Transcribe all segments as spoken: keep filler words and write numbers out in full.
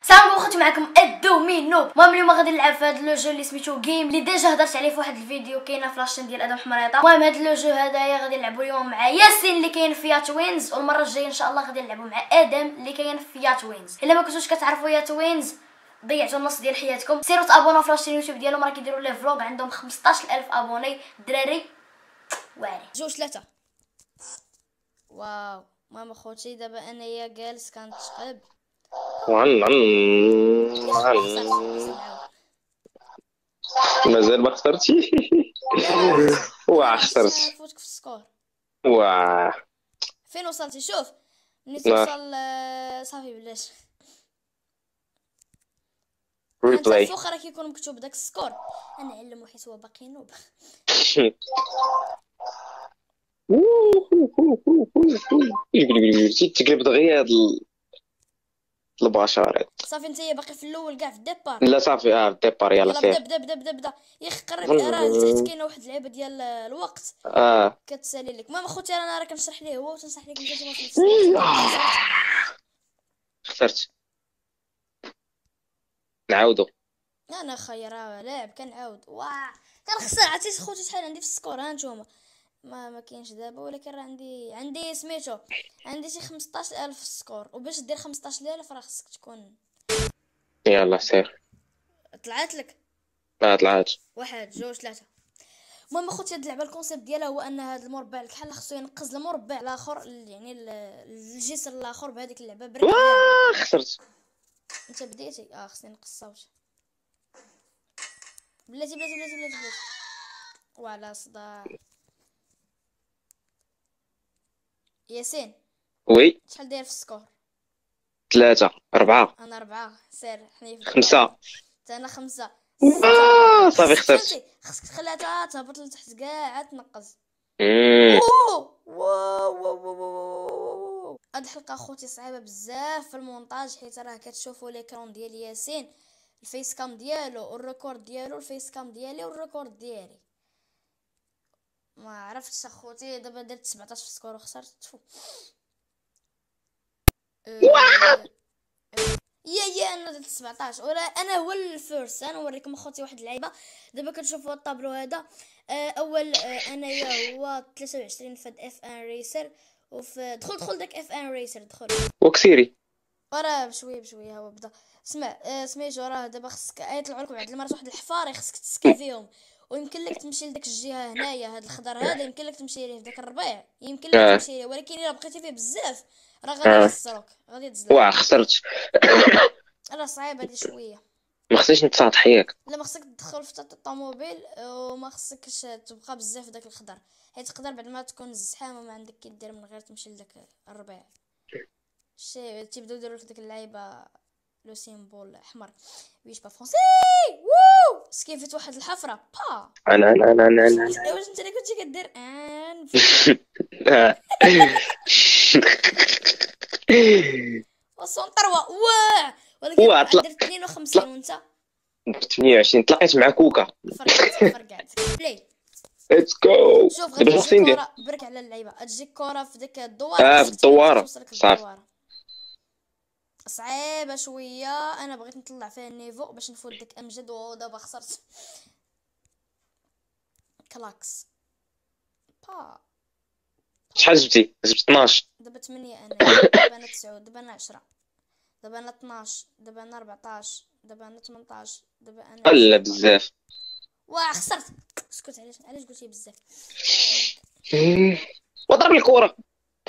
السلام عليكم اخوتي، معكم الدومينو. المهم اليوم غادي نلعب في هذا لو جو اللي سميتو جيم، اللي ديجا هضرت عليه في واحد الفيديو كاينه في لاشين ديال ادم حمريطه. المهم هذا لو جو هذايا غادي نلعبوا اليوم مع ياسين اللي كاين في يا توينز، والمره الجايه ان شاء الله غادي نلعبوا مع ادم اللي كاين في يا توينز. الا ما كنتوش كتعرفوا يا توينز ضيعتوا النص ديال حياتكم. سيروا تابوناو في لاشين يوتيوب ديالهم، راه كيديروا ليه فلوغ، عندهم خمسطاش ألف ابوني. الدراري واعرين جوج ثلاثه. واو المهم اخوتي دابا انايا جالس كنتشقب مازال ما خسرتي. واه خسرت. نفوتك في السكور. واه فين وصلتي؟ شوف ملي توصل صافي بلاش. انت ريبلاي. فوق راه كيكون مكتوب داك السكور. انا علمو حيت هو باقي نوب. تقلب دغيا هاد البشر. صافي نتايا باقي في الاول كاع في الديبار. لا صافي اه الديبار يلا يلا سير. بدا بدا بدا بدا يا اخي قرب. راه لتحت كاينه واحد اللعبه ديال الوقت اه كتسالي لك. المهم اخوتي انا راه كنشرح ليه هو وتنصح لك نتوما في نفس الوقت. خسرت. نعاودو. انا خير لاعب كنعاود. واه كنخسر. عرفتي خوتي شحال عندي في السكور؟ ها نتوما ما ما كاينش دابا، ولكن راه عندي عندي سميتو عندي شي خمسطاش ألف في السكور، وباش دير خمسطاش ألف راه خصك تكون. يلا سير. طلعت لك ما طلعت. واحد جوج ثلاثة. المهم اخوتي هاد اللعبه الكونسيبت ديالها هو ان هاد المربع الكحل خصو ينقز المربع الاخر، يعني الجسر الاخر بهذيك اللعبه برك. واه خسرت. انت بديتي اه خصني نقص الصوت. بلاتي بلاتي بلاتي بلاتي بلاتي وعلى صداع. ياسين وي شحال داير في السكور؟ ثلاثة أربعة انا أربعة. سير حني في خمسة. انا خمسة. آه صافي خسرت. فهمتي خصك تخليها تهبط لتحت كاع تنقز. مم. واو واو واو واو. هاد الحلقه اخوتي صعيبه بزاف في المونتاج، حيت راه كتشوفوا ليكرون ديال ياسين، الفيس كام ديالو والريكورد ديالو، الفيس كام ديالي والريكورد ديالي. ما عرفتش اخوتي دابا درت سبعطاش في السكور وخسرت. تفو أه... يا يا انا درت سبعطاش ولا انا هو الفيرست. انا نوريكم اخوتي واحد اللعيبه. دابا كتشوفوا الطابلو هذا. أه اول أه انايا هو ثلاثة وعشرين في اف ان ريسر، وفي دخل دخل داك اف ان ريسر دخل وكسيري وراه بشويه بشويه هو بدا. اسمع أه سميتو راه دابا خصك يطلعوا لكم واحد المرات واحد الحفار خصك تسكا فيهم، ويمكن لك تمشي لداك الجهه هنايا. هاد الخضر هذا يمكن لك تمشي ليه في داك الربيع، يمكن لك آه. تمشي ليه، ولكن الا بقيتي فيه بزاف راه غادي آه. يخسروك، غادي تزلق. واه خسرت. راه صعيبه هادي شويه. ما خصنيش نتصاطح ياك. لا ما خصك تدخل في الطوموبيل، وما خصكش تبقى بزاف داك الخضر، حيت تقدر بعد ما تكون الزحام وما عندك كي دير من غير تمشي لداك الربيع. شي تيبداو يديروا لك ديك اللعيبه لو سيمبول احمر ويش با فرونسي. وو سكيفيت واحد الحفره با. انا انا انا انا انا واش انت اللي كنتي كدير ان وصون طروا واه؟ ولكن درت اثنين وخمسين وانت ثمانية وعشرين. تلاقيت مع كوكا. فرقعت فرقعت بلاي. ليتس جو. شوف غادي تجي كره برك على اللعيبه، تجيك كره في ديك الدواره. اه في الدواره صافي صعيبه شويه. انا بغيت نطلع فيها النيفو باش نفوت ديك امجد، ودابا خسرت. كلاكس با. شحال جبتي؟ جبت اثناش. دابا ثمانية انا. دابا انا تسعة. دابا انا عشرة. دابا انا اثناش. دابا انا أربعطاش. دابا انا ثمنطاش. دابا انا لا بزاف. واه خسرت. اسكت علاش علاش قلتي بزاف؟ وضرب الكره.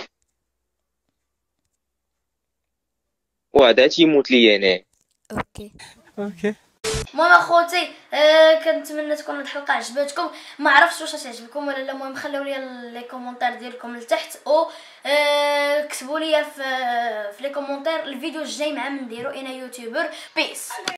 وهذا تيموت لي انا. اوكي اوكي. المهم اخوتي آه كنتمنى تكون هاد الحلقه عجبتكم. ما عرفتش واش تعجبكم ولا لا. المهم خليو لي لي كومونتير ديالكم لتحت، او آه كتبوا لي في في لي كومونتير الفيديو الجاي مع من نديرو انا يوتيوبر. بيس.